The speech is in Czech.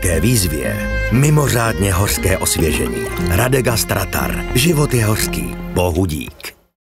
horské výzvě mimořádně hořké osvěžení. Radega Stratar. Život je hořký. Bohu dík.